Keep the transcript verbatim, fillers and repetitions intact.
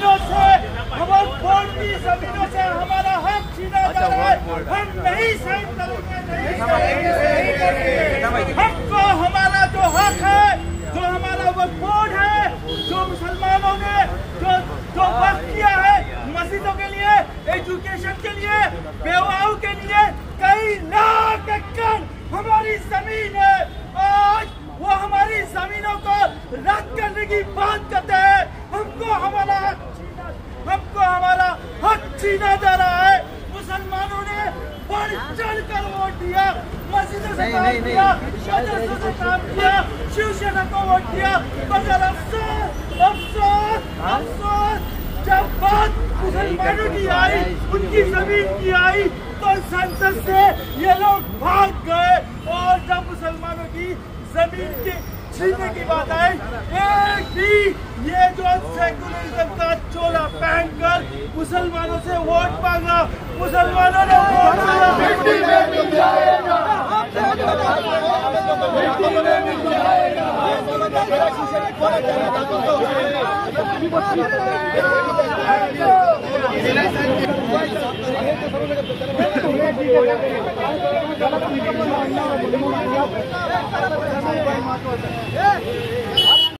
जमीनों से, हमारे बोर्ड की जमीनों से हमारा हक छीना जा रहा है। हम नहीं साइन करेंगे, नहीं करेंगे। हमको हमारा जो हक है, जो हमारा वक्फ बोर्ड है, जो मुसलमानों ने जो जो वक्त किया है मस्जिदों के लिए, एजुकेशन के लिए, बेवाओं के लिए, कई लाख एकड़ हमारी जमीन है। आज वो हमारी जमीनों को रद्द करने की बात करते हैं। हमको हमारा हमको हमारा हक छीना जा रहा है। मुसलमानों ने बढ़ चढ़ कर वोट दिया, मस्जिदों से काम किया, मदरसों से काम किया, शिवसेना को वोट दिया। मगर अफसोस अफसोस अफसोस जब बात मुसलमानों की आई, उनकी जमीन की आई, तो संसद से ये लोग भाग गए। और जब मुसलमानों की जमीन की छीनने की बात आई, एक भी ये जो सेकुलरिज्म का चोला पहनकर मुसलमानों से वोट मांगा, मुसलमानों ने वोट मांगा। Yeah.